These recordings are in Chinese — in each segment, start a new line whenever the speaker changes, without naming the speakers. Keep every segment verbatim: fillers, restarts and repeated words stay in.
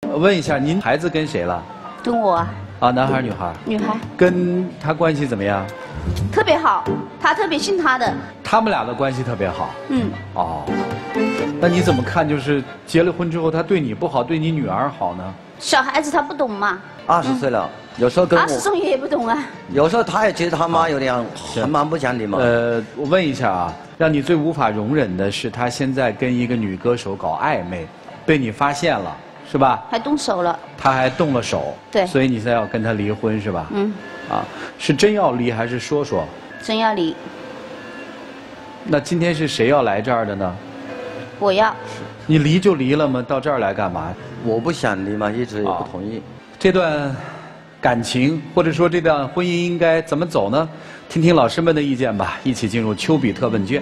问一下，您孩子跟谁了？
跟我啊。
啊，男孩女孩？
女孩。
跟他关系怎么样？
特别好，他特别信他的。
他们俩的关系特别好。
嗯。
哦。那你怎么看？就是结了婚之后，他对你不好，对你女儿好呢？
小孩子他不懂嘛。
二十岁了，有时候跟我。
二十岁也不懂啊。
有时候他也觉得他妈有点很蛮不讲理嘛。
呃，我问一下啊，让你最无法容忍的是他现在跟一个女歌手搞暧昧，被你发现了，是吧？
还动手了。
他还动了手。
对。
所以你才要跟他离婚，是吧？
嗯。
啊，是真要离还是说说？
真要离。
那今天是谁要来这儿的呢？
我要。
你离就离了吗？到这儿来干嘛？
我不想离嘛，一直也不同意。
这段感情或者说这段婚姻应该怎么走呢？听听老师们的意见吧。一起进入丘比特问卷。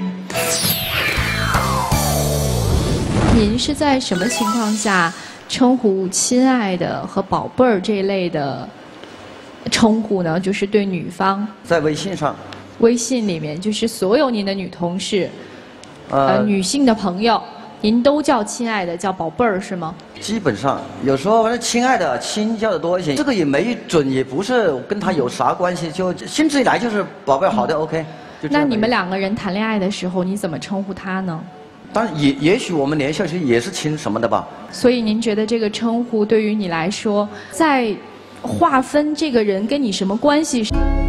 您是在什么情况下称呼亲爱的和宝贝儿这类的称呼呢？就是对女方。
在微信上。
微信里面，就是所有您的女同事，呃，呃女性的朋友，您都叫亲爱的，叫宝贝儿是吗？
基本上，有时候反正亲爱的亲叫的多一些，这个也没准，也不是跟他有啥关系，就兴致一来就是宝贝儿，好的、嗯、，OK。
那你们两个人谈恋爱的时候，你怎么称呼他呢？
当然也也许我们联系下去也是亲什么的吧。
所以您觉得这个称呼对于你来说，在划分这个人跟你什么关系？